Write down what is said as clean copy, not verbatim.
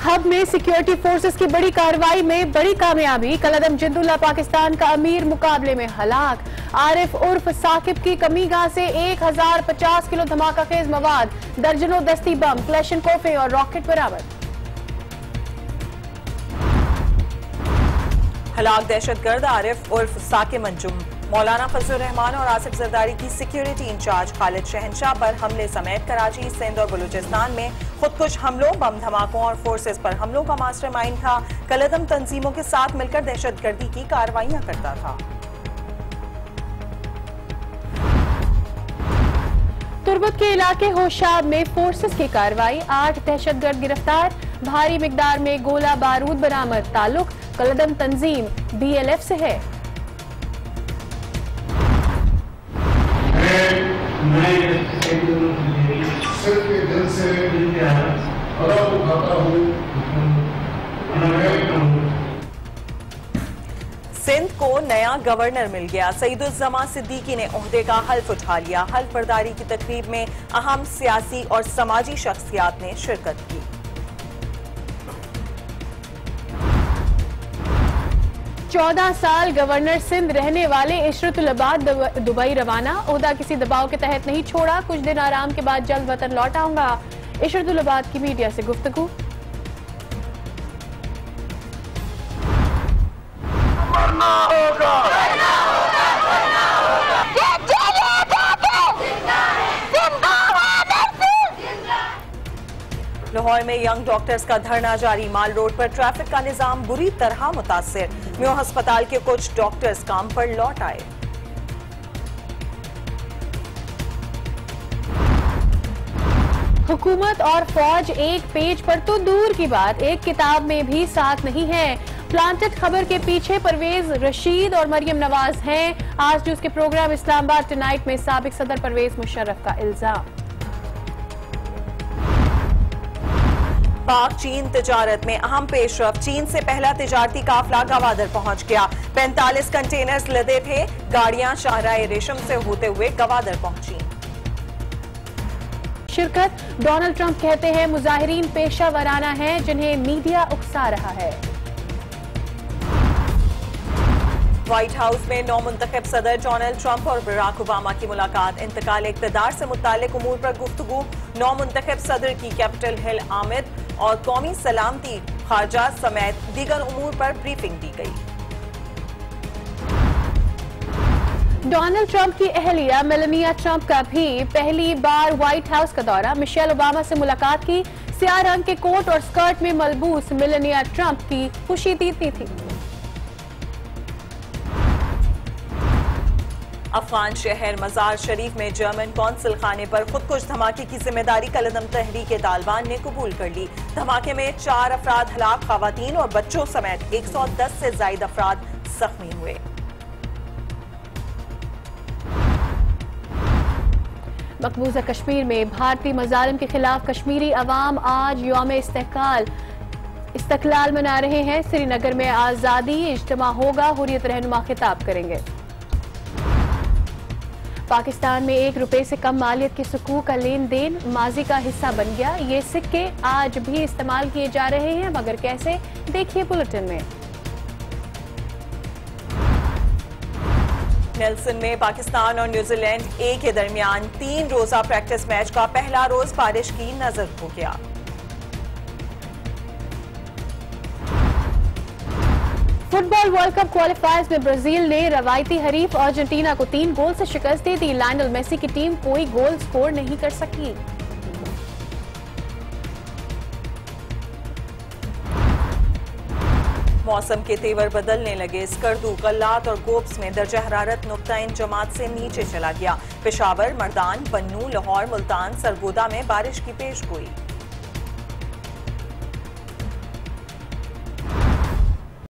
Hub में security forces की बड़ी कार्रवाई में बड़ी कामयाबी। कलअदम जिंदुल्ला पाकिस्तान का अमीर मुकाबले में हलाक। आरिफ उर्फ साकिब की कमीगाह से 1050 किलो धमाका खेज मवाद, दर्जनों दस्ती बम, क्लैशनकोफे और रॉकेट बरामद। हलाक दहशतगर्द आरिफ उर्फ साकिब अंजुम। मौलाना फजलुर रहमान और आसिफ जरदारी की सिक्योरिटी इंचार्ज खालिद शहनशाह पर हमले समेत कराची, सिंध और बलूचिस्तान में खुदकुश हमलों, बम धमाकों और फोर्सेस पर हमलों का मास्टरमाइंड था। कलअदम तंजीमों के साथ मिलकर दहशतगर्दी की कार्रवाइयां करता था। तुर्बत के इलाके होशाब में फोर्सेस की कार्रवाई, 8 दहशतगर्द गिरफ्तार, भारी मिकदार में गोला बारूद बरामद। ताल्लुक कलअदम तंजीम BLF से है। मैं सिर्फ दिल से मिल के आया और आपको खाता हूँ। सिंध को नया गवर्नर मिल गया। सईदुज्जमा सिद्दीकी ने ओहदे का हल्फ उठा लिया। हल्फ बर्दारी की तकरीब में अहम सियासी और समाजी शख्सियात ने शिरकत की। चौदह साल गवर्नर सिंध रहने वाले इशरतुल अबाद दुबई रवाना। ओहदा किसी दबाव के तहत नहीं छोड़ा, कुछ दिन आराम के बाद जल्द वतन लौट आऊंगा। इशरतुल अबाद की मीडिया से गुफ्तगू। लाहौर में यंग डॉक्टर्स का धरना जारी। माल रोड पर ट्रैफिक का निजाम बुरी तरह मुतासिर। म्यो अस्पताल के कुछ डॉक्टर्स काम पर लौट आए। हुकूमत और फौज एक पेज पर तो दूर की बात, एक किताब में भी साथ नहीं है। प्लांटेड खबर के पीछे परवेज रशीद और मरियम नवाज हैं। आज न्यूज के प्रोग्राम इस्लामाबाद टुनाइट में साबिक सदर परवेज मुशर्रफ का इल्जाम। पाक चीन तिजारत में अहम पेशरफ। चीन से पहला तिजारती काफला गवादर पहुंच गया। 45 कंटेनर्स लदे थे। गाड़ियां शाहराह रेशम से होते हुए गवादर पहुंची। शिरकत। डोनाल्ड ट्रंप कहते हैं मुजाहिरीन पेशा वराना है जिन्हें मीडिया उकसा रहा है। व्हाइट हाउस में नौ मुंतखब सदर डोनाल्ड ट्रंप और बराक ओबामा की मुलाकात। इंतकाल इक़्तिदार से मुताल्लिक उमूर पर गुफ्तगू। नौ मुंतखब सदर की कैपिटल हिल आमिद और कौमी सलामती, खारजा समेत दीगर उमूर पर ब्रीफिंग दी गई। डोनाल्ड ट्रंप की अहलिया मेलानिया ट्रंप का भी पहली बार व्हाइट हाउस का दौरा। मिशेल ओबामा से मुलाकात की। स्याह रंग के कोट और स्कर्ट में मलबूस मेलानिया ट्रंप की खुशी दीदी थी। अफगान शहर मजार शरीफ में जर्मन कौंसल खाने पर खुदकुश धमाके की जिम्मेदारी कलअदम तहरीक तालिबान ने कबूल कर ली। धमाके में 4 अफराद हलाक, खवातीन और बच्चों समेत 110 से ज्यादा अफराद जख्मी हुए। मकबूजा कश्मीर में भारतीय मजालिम के खिलाफ कश्मीरी अवाम आज यौम इस्तकलाल मना रहे हैं। श्रीनगर में आजादी इज्तिमा होगा, हुर्रियत रहनुमा खिताब करेंगे। पाकिस्तान में 1 रुपए से कम मालियत के सुकूक का लेन देन माजी का हिस्सा बन गया। ये सिक्के आज भी इस्तेमाल किए जा रहे हैं, मगर कैसे, देखिए बुलेटिन में। नेल्सन में पाकिस्तान और न्यूजीलैंड ए के दरमियान 3 रोजा प्रैक्टिस मैच का पहला रोज बारिश की नजर हो गया। फुटबॉल वर्ल्ड कप क्वालिफायर्स में ब्राजील ने रवायती हरीफ अर्जेंटीना को 3 गोल से शिकस्त दे दी। लायनल मेसी की टीम कोई गोल स्कोर नहीं कर सकी। मौसम के तेवर बदलने लगे। स्कर्दू, कल्लात और गोब्स में दर्जा हरारत नुक्ता-इन जमात से नीचे चला गया। पेशावर, मर्दान, बन्नू, लाहौर, मुल्तान, सरगोदा में बारिश की पेशगोई।